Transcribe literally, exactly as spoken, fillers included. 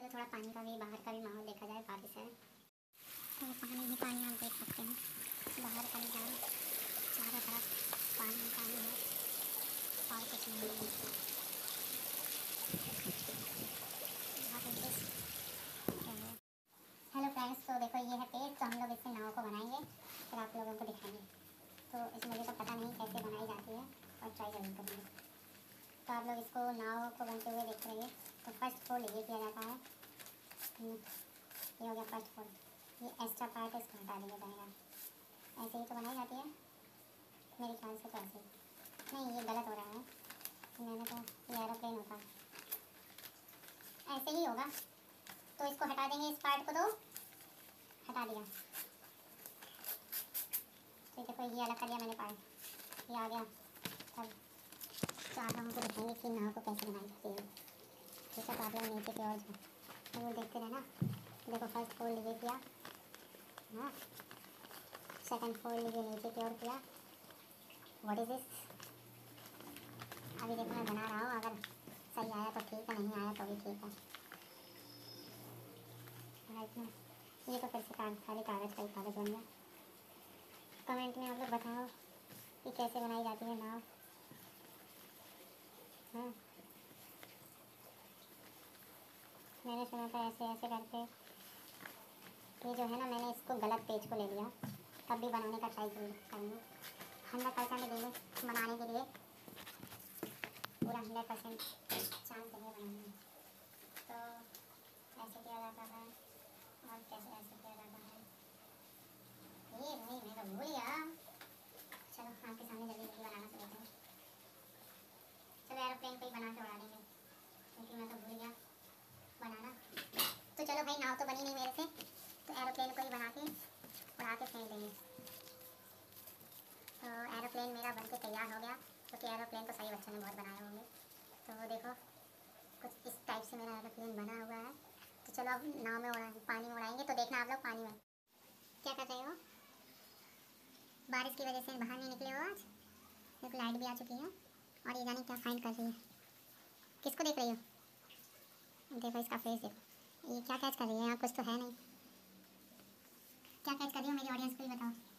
चलो थोड़ा पानी का भी, बाहर का भी माहौल देखा जाए बारिश है तो पानी ही पानी आप देख सकते हैं। बाहर का नज़ारा, चारों तरफ पानी पानी है और कुछ नहीं है। हेलो फ्रेंड्स, तो देखो ये है पेड़, तो हम लोग इससे नाव को बनाएंगे फिर आप लोगों को दिखाएंगे। तो इस मुझे तो पता नहीं कैसे बनाई जाती है और ट्राई जरूर करेंगे। तो आप लोग इसको नाव को बनते हुए देख रहिए। तो फर्स्ट फोल्ड ये किया जाता है, ये हो गया फर्स्ट फोल्ड। ये एक्स्ट्रा पार्ट इसको हटा दिया जाएगा। ऐसे ही तो बनाई जाती है मेरे ख्याल से, तो ऐसे ही नहीं, ये गलत हो रहा है, मैंने तो ये एरोप्लेन होता ऐसे ही होगा। तो इसको हटा देंगे, इस पार्ट को तो हटा दिया। तो देखो ये अलग कर दिया मैंने पार्ट, ये आ गया। तब तो आप लोगों को दिखाएंगे कि नाव को कैसे बनाई जाती है। ठीक है, तो आप लोग नीचे की ओर वो देखते रहना। देखो फर्स्ट फोल्ड ये किया, हाँ, सेकंड फोल्ड ये नीचे की ओर किया। What is this? अभी देखो मैं बना रहा हूँ, अगर सही आया तो ठीक है, नहीं आया तो भी ठीक है। राइट ना, ये तो फिर से कागज, खाली कागज़ का ही कागज़ बन गया। कमेंट में आप लोग बताओ कि कैसे बनाई जाती है नाव। हाँ, मैंने सुना था ऐसे ऐसे करके, ये जो है ना, मैंने इसको गलत पेज को ले लिया, तब भी बनाने का ट्राई करूँगी। हंड्रेड परसेंट देंगे बनाने के लिए, पूरा हंड्रेड परसेंट चांस देंगे बनाने में। तो ऐसे किया जाता है और कैसे ऐसे किया जाता है, ये नहीं मैं तो भूल गया। चलो आपके सामने जल्दी जल्दी बनाना शुरू करें। चलो एरोप्लेन को ही बना के उड़ा देंगे, क्योंकि मैं तो भूल गया बनाना। तो चलो भाई, नाव तो बनी नहीं मेरे से, तो एरोप्लेन को ही बना के उड़ा के फेंक देंगे। तो एरोप्लेन मेरा बनके तैयार हो गया, क्योंकि तो एरोप्लेन तो सही बच्चों ने बहुत बनाए होंगे। तो वो देखो कुछ इस टाइप से मेरा एरोप्लेन बना हुआ है। तो चलो अब नाव में उड़ा, पानी में उड़ाएंगे, तो देखना आप लोग पानी में क्या कर रहे हो। बारिश की वजह से बाहर नहीं निकले हो आज। देखो लाइट भी आ चुकी है और ये जाने क्या फाइंड कर रही है, किसको देख रही हो। देखो इसका फेस देखो, ये क्या कैच कर रही है, यहाँ कुछ तो है नहीं। क्या कैच कर रही हो मेरी ऑडियंस को ही बताओ।